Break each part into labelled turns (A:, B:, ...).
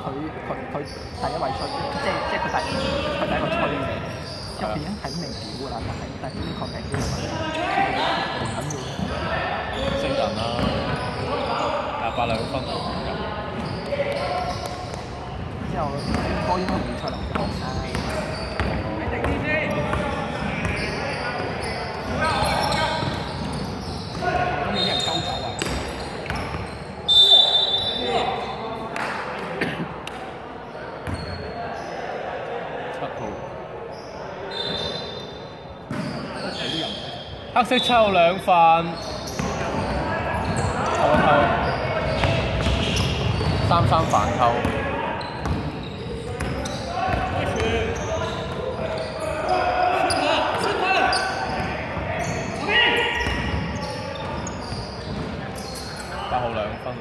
A: 佢第一位出，即係佢第一個吹嘅，之後佢已經係咁明表㗎啦，但係呢個確定啲唔緊要。
B: 識人啦，28兩分。
A: 之後波應該唔會出嚟放曬。咁你啲人鳩走啊！
B: 黑色7號2份，扣一扣，3-3反扣。8號2分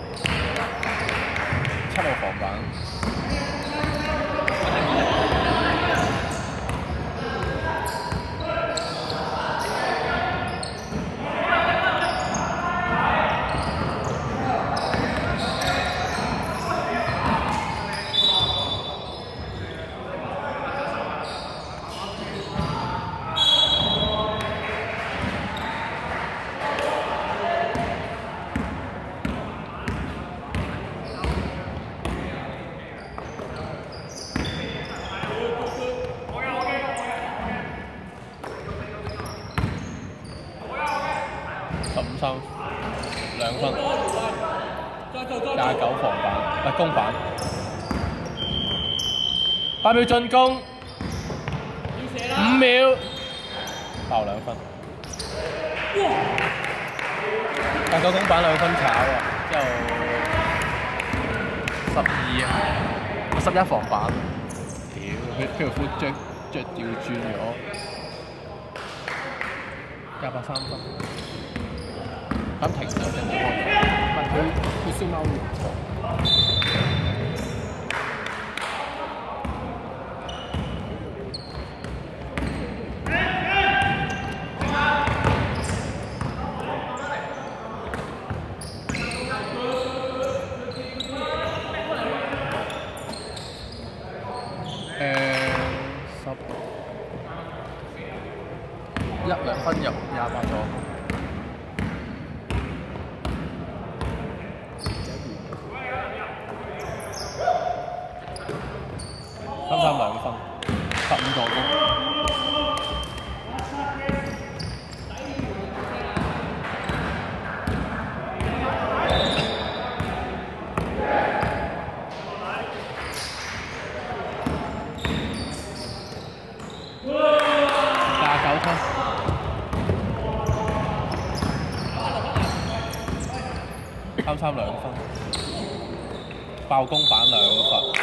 B: ，7號防板。15-3，2分，29防板，攻板，8秒進攻，5秒，爆2分，29攻板2分炒啊，之後12啊，11防板，屌，佢條褲着調轉咗，加8 3分。咁停咗定冇開？
A: 唔係佢燒貓完咗。
B: 1-2分入28咗。3-3 2分，15助攻。29分。3-3 2分，爆攻板2罰。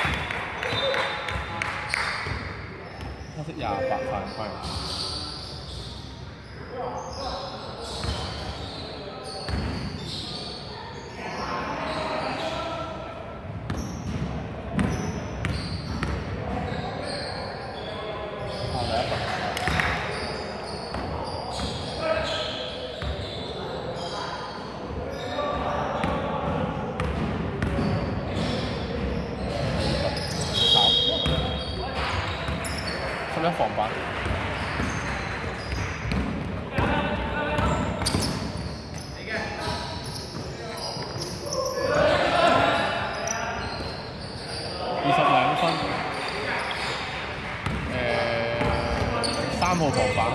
B: 黑色28犯規。11防板。22分。3號防板。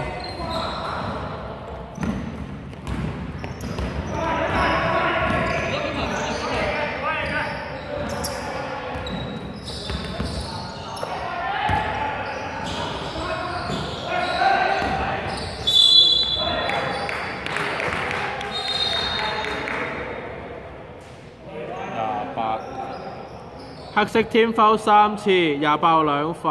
B: 黑色天foul 3次，28號2分。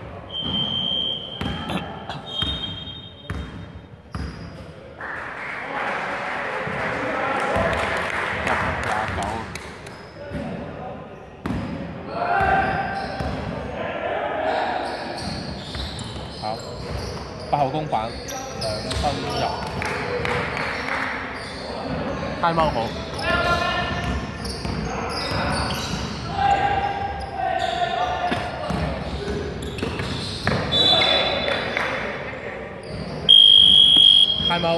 B: 好，8號公板2分入。time out好。 time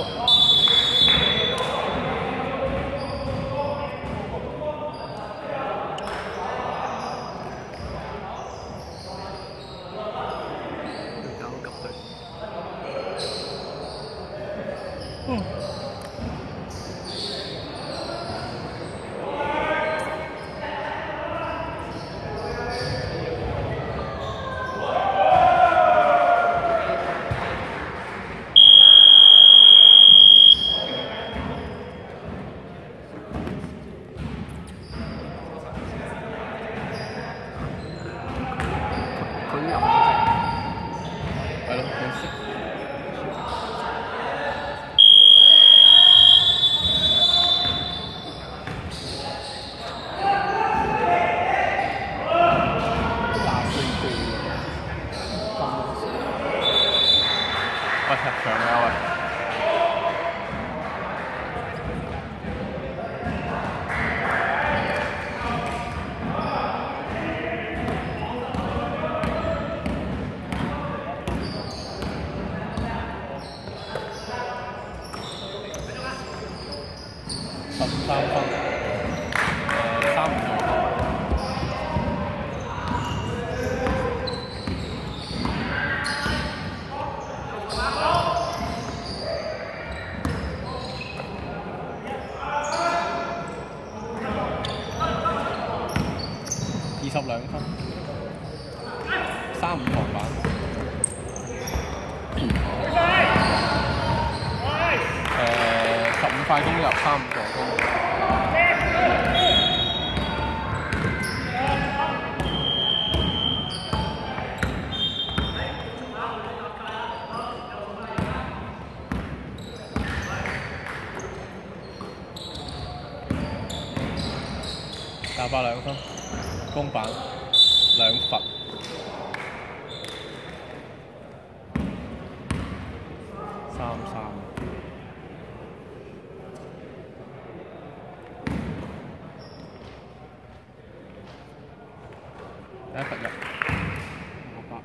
B: out。13分，3-522分，3-5防板。15塊攻入，3-5助攻。打爆2分，公板2罰，3-3。第一罰入，58。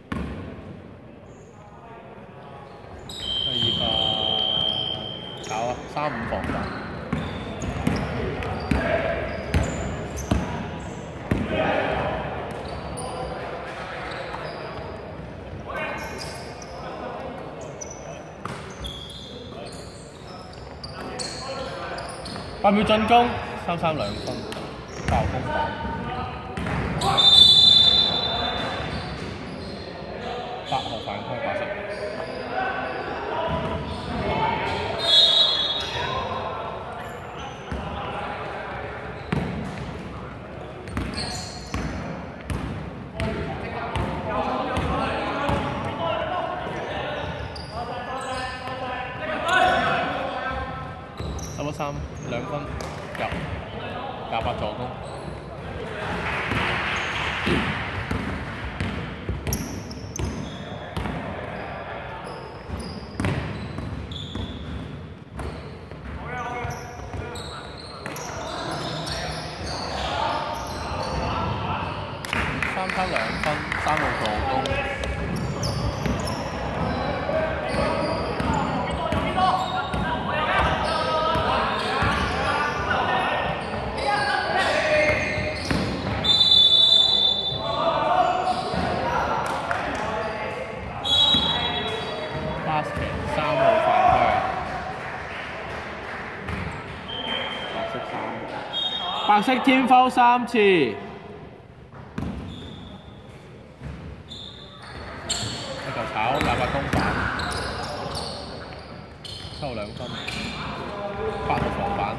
B: 第二罰搞啊，3-5防板。8秒進攻，3-3 2分，爆攻板。8號犯規白色。11-3 2分入，28助攻。3-3 2分，3號助攻。3號犯規，白色天foul3次，一球炒28公板，7號2分，8號防板。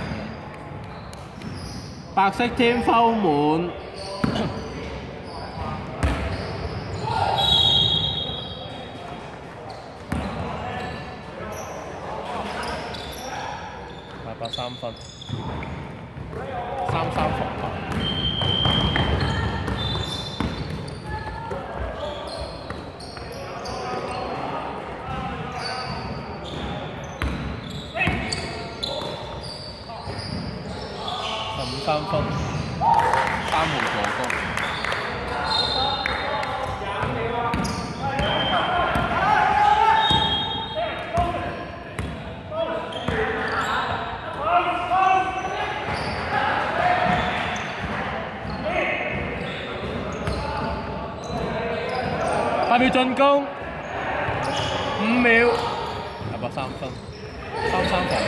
B: 白色天foul滿， 83分，33防8。15分，3門助攻。8秒進攻，5秒，23分，33防